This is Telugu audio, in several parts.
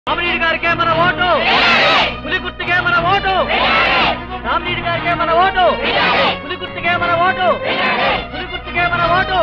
రామిరెడ్డి గారికే మన ఓటు, పులి గుర్తుకే మన ఓటు. రామిరెడ్డి గారికే మన ఓటు, పులి గుర్తుకే మన ఓటు, పులి గుర్తుకే మన ఓటు.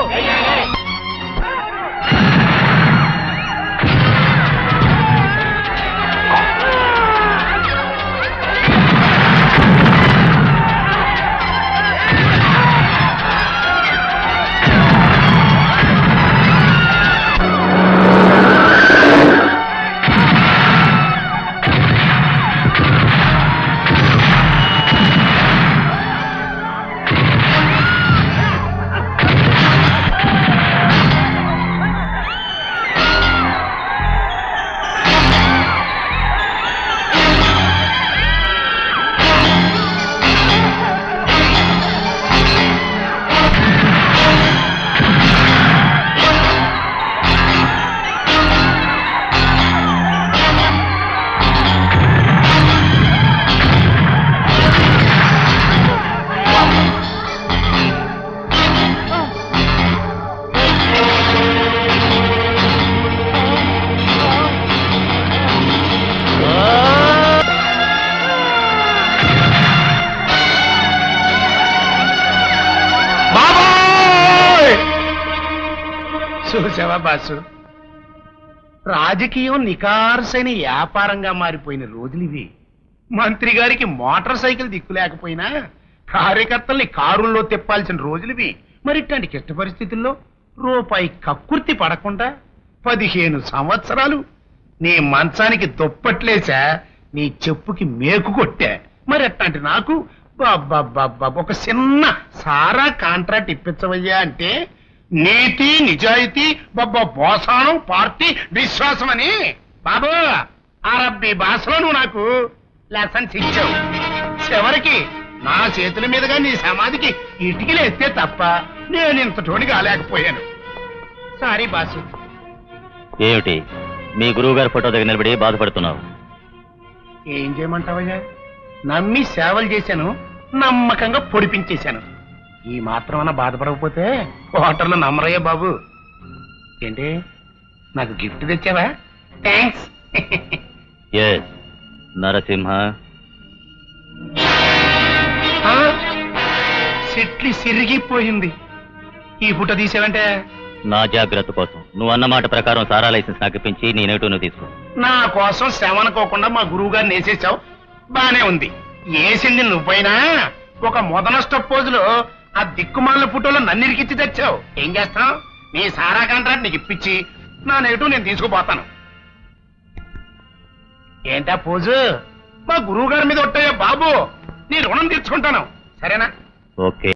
చూసావా బాసు, రాజకీయం నికార్సైన వ్యాపారంగా మారిపోయిన రోజులు ఇవి. మంత్రి గారికి మోటార్ సైకిల్ దిక్కు లేకపోయినా కార్యకర్తల్ని కారుల్లో తిప్పాల్సిన రోజులివి. మరి ఇట్లాంటి కిష్ట పరిస్థితుల్లో రూపాయి కక్కుర్తి పడకుండా 15 సంవత్సరాలు నీ మంచానికి దుప్పట్లేసా, నీ చెప్పుకి మేకు కొట్టా. మరి అట్లాంటి నాకు ఒక చిన్న సారా కాంట్రాక్ట్ ఇప్పించవయ్యా అంటే నీతి నిజాయితీ బోసానం పార్టీ విశ్వాసం అని బాబు అరబ్బీ భాషలో నువ్వు నాకు లెసన్స్ ఇచ్చావు. చివరికి నా చేతుల మీదుగా నీ సమాధికి ఇటుకలు ఎత్తే తప్ప నేను ఇంత తోడి కాలేకపోయాను. Sorry boss. ఏమిటి మీ గురువు గారి ఫోటో దగ్గర నిలబడి బాధపడుతున్నావు? ఏం చేయమంటావయ్యా, నమ్మి సేవలు చేశాను, నమ్మకంగా పొడిపించేశాను. ఈ మాత్రమన్నా బాధపడకపోతే హోటల్లో నమ్మరయ్యా బాబు. ఏంటి నాకు గిఫ్ట్ తెచ్చావా? థ్యాంక్స్. నరసింహ చెట్లు సిరిగిపోయింది. ఈ పుట్ట తీసావంటే నా జాగ్రత్త కోసం నువ్వు అన్నమాట ప్రకారం సారా లైసెన్స్ నాకు ఇప్పించి నేనేటో నువ్వు తీసుకో. నా కోసం శ్రవణకోకుండా మా గురువు గారిని వేసేసావు, బానే ఉంది. వేసింది నువ్వైనా ఒక మొదనష్ట పోజులో ఆ దిక్కుమాల ఫోటోలో నన్ను ఇరికిచ్చి తెచ్చావు. ఏం చేస్తావు? నీ సారా కాంట్రాక్ట్ నీకు ఇప్పించి నా నేటు నేను తీసుకుపోతాను. ఏంటా పోజు? మా గురువు గారి మీద ఒట్టయ్యా బాబు, నీ రుణం తీర్చుకుంటాను. సరేనా? ఓకే.